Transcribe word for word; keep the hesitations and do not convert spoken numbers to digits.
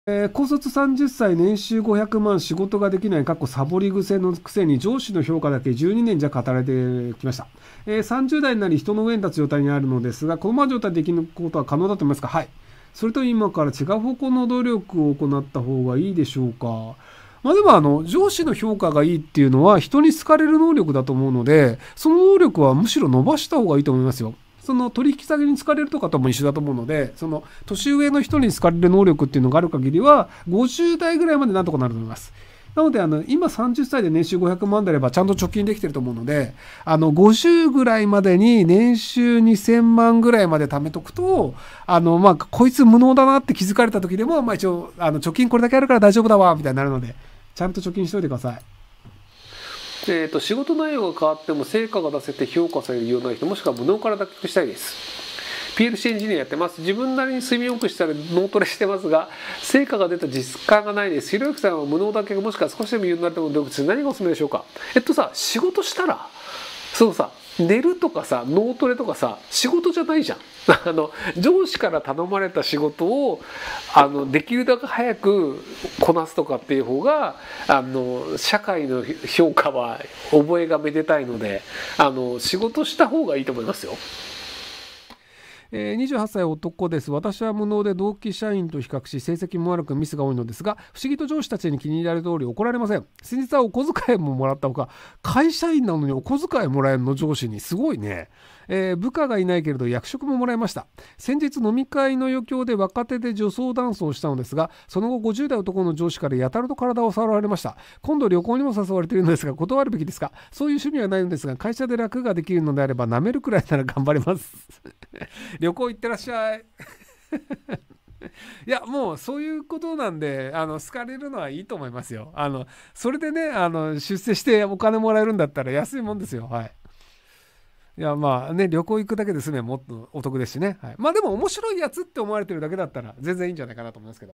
えー高卒さんじゅっさい、年収ごひゃくまん、仕事ができない、かっこサボり癖のくせに上司の評価だけじゅうにねん弱働いてきました。えーさんじゅう代になり人の上に立つ状態にあるのですが、このまま状態でできることは可能だと思いますか？はい。それと今から違う方向の努力を行った方がいいでしょうか？まあでもあの、上司の評価がいいっていうのは人に好かれる能力だと思うので、その能力はむしろ伸ばした方がいいと思いますよ。その取引先に好かれるとかとも一緒だと思うので、その年上の人に好かれる能力っていうのがある限りは、ごじゅう代ぐらいまでなんとかなると思います。なので、あの、今さんじゅっさいで年収ごひゃくまんであれば、ちゃんと貯金できてると思うので、あの、ごじゅうぐらいまでに年収にせんまんぐらいまで貯めとくと、あの、まあ、こいつ無能だなって気づかれた時でも、まあ一応、あの、貯金これだけあるから大丈夫だわ、みたいになるので、ちゃんと貯金しといてください。えーと、仕事内容が変わっても成果が出せて評価されるような人、もしくは無能から脱却したいです。ピーエルシー エンジニアやってます。自分なりに睡眠よくしたら脳トレしてますが、成果が出た実感がないです。ひろゆきさんは無能だけがもしくは少しでも有能になっても努力する。何がおすすめでしょうか？えっとさ、仕事したら、そのさ、寝るとかさ、脳トレとかさ、仕事じゃないじゃん。あの上司から頼まれた仕事をあのできるだけ早くこなすとかっていう方があの社会の評価は覚えがめでたいので、あの仕事した方がいいと思いますよ。えー、にじゅうはっさい男です。私は無能で同期社員と比較し成績も悪くミスが多いのですが、不思議と上司たちに気に入られる通り怒られません。先日はお小遣いももらったほか、会社員なのにお小遣いもらえるの？上司にすごいね。えー部下がいないけれど役職ももらいました。先日飲み会の余興で若手で女装ダンスをしたのですが、その後ごじゅう代男の上司からやたらと体を触られました。今度旅行にも誘われているのですが断るべきですか？そういう趣味はないのですが、会社で楽ができるのであれば舐めるくらいなら頑張ります旅行行ってらっしゃいいやもうそういうことなんで、あの好かれるのはいいと思いますよ。あのそれでね、あの出世してお金もらえるんだったら安いもんですよ。はい。いやまあね、旅行行くだけで済めばもっとお得ですしね。はい、まあでも面白いやつって思われてるだけだったら全然いいんじゃないかなと思いますけど。